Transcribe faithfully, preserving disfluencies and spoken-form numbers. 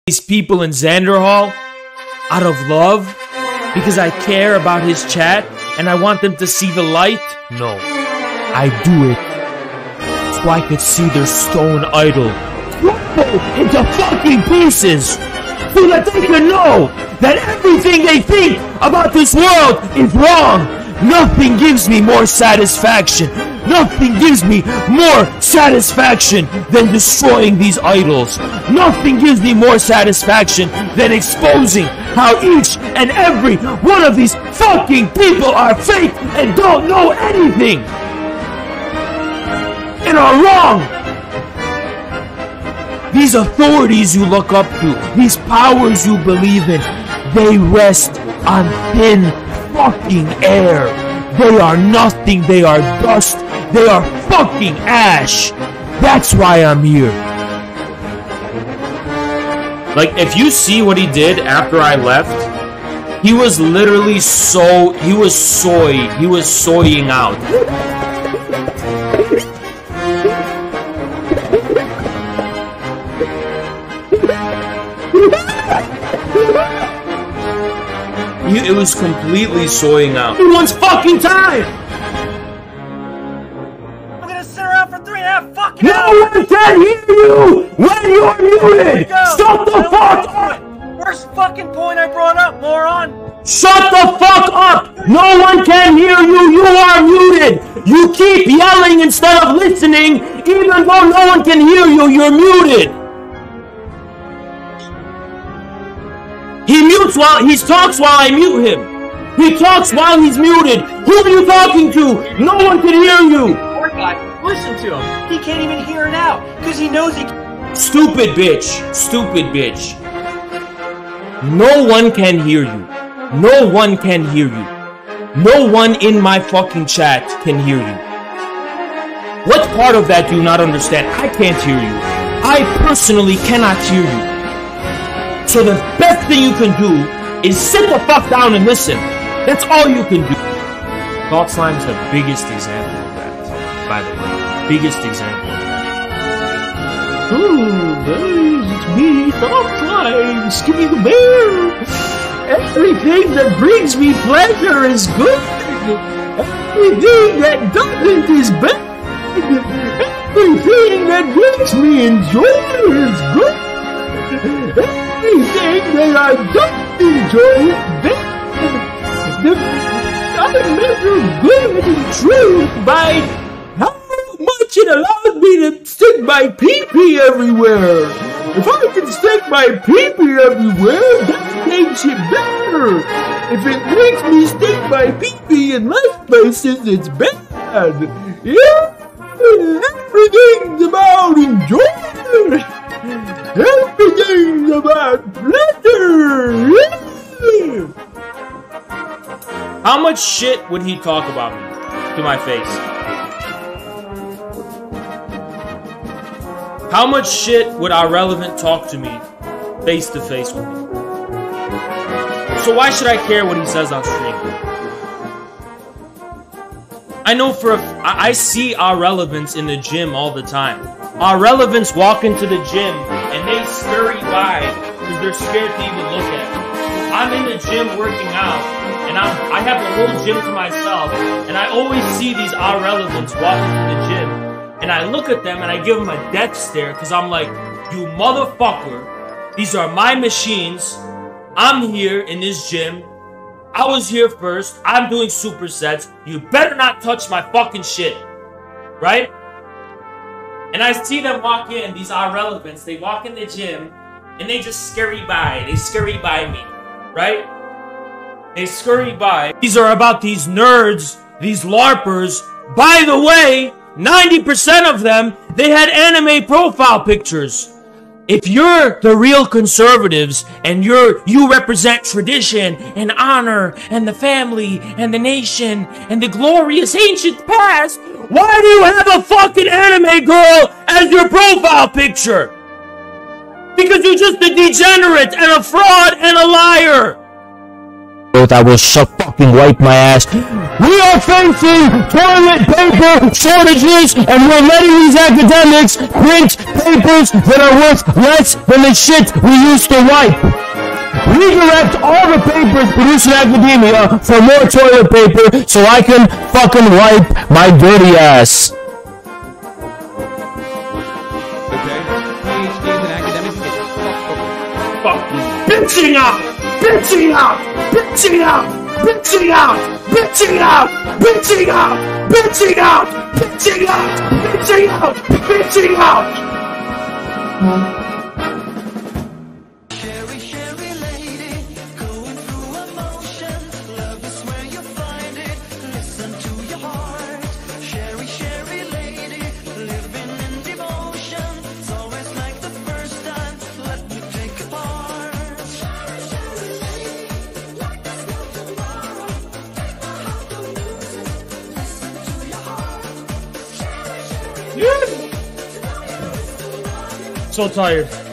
these people in Xander Hall out of love because I care about his chat and I want them to see the light? No. I do it so I could see their stone idol crumble into fucking pieces so that they can know that everything they think about this world is wrong. Nothing gives me more satisfaction. Nothing gives me more satisfaction than destroying these idols. Nothing gives me more satisfaction than exposing how each and every one of these fucking people are fake and don't know anything and are wrong. These authorities you look up to, these powers you believe in, they rest on thin fucking air. They are nothing, they are dust, they are fucking ash. That's why I'm here. Like, if you see what he did after I left, he was literally so, he was soy, he was soying out. It was completely soying out. Everyone's fucking time! I'm gonna sit around for three and a half fucking No hours! one can hear you when you're muted! Shut the fuck up! Worst fucking point I brought up, moron! Shut the fuck up! No one can hear you! You are muted! You keep yelling instead of listening, even though no one can hear you, you're muted! He mutes while he talks while I mute him. He talks while he's muted. Who are you talking to? No one can hear you. Poor guy, listen to him. He can't even hear now because he knows he. Stupid bitch. Stupid bitch. No one can hear you. No one can hear you. No one in my fucking chat can hear you. What part of that do you not understand? I can't hear you. I personally cannot hear you. So the best thing you can do is sit the fuck down and listen. That's all you can do. Thought Slime's the biggest example of that, by the way. Biggest example of that. Oh, guys, it's me, Thought Slime, Skinny the Bear. Everything that brings me pleasure is good. Everything that doesn't is bad. Everything that makes me enjoy is good. Everything that I don't enjoy is bad. The, I measure good and truth by how much it allows me to stick my pee-pee everywhere. If I can stick my pee-pee everywhere, that makes it better. If it makes me stick my pee-pee in less places, it's bad. Yeah, everything's about enjoyment. Everything's about pleasure! How much shit would he talk about me to my face? How much shit would Irrelevant talk to me face to face with me? So why should I care what he says on stream? I know for a f I see Irrelevance in the gym all the time. Irrelevants walk into the gym and they scurry by because they're scared to even look at me. I'm in the gym working out and I'm, I have the whole gym to myself and I always see these Irrelevants walk into the gym and I look at them and I give them a death stare because I'm like, you motherfucker, these are my machines. I'm here in this gym. I was here first. I'm doing supersets. You better not touch my fucking shit. Right? And I see them walk in, these Irrelevants, they walk in the gym, and they just scurry by. They scurry by me, right? They scurry by. These are about these nerds, these LARPers. By the way, ninety percent of them, they had anime profile pictures. If you're the real conservatives, and you're you represent tradition, and honor, and the family, and the nation, and the glorious ancient past, why do you have a fucking anime girl as your profile picture? Because you're just a degenerate and a fraud and a liar. oath, I will so fucking wipe my ass. We are facing toilet paper shortages, and we're letting these academics print papers that are worth less than the shit we used to wipe. Redirect all the papers produced in academia for more toilet paper so I can fucking wipe my dirty ass. Okay. PhDs in academics get fucked over. Bitching out! Bitching out! Bitching out! Bitching out! Bitching out! Bitching out! Bitching out! Bitching out! Bitching out! Bitching out! Sherry, Sherry lady, going through emotion. Love is where you find it. Listen to your heart. Sherry, Sherry lady, living in devotion. It's always like the first time. Let me take a part. Sherry, Sherry lady, like there's no tomorrow. Take my heart to lose it. Listen to your heart. Sherry, Sherry lady. So tired.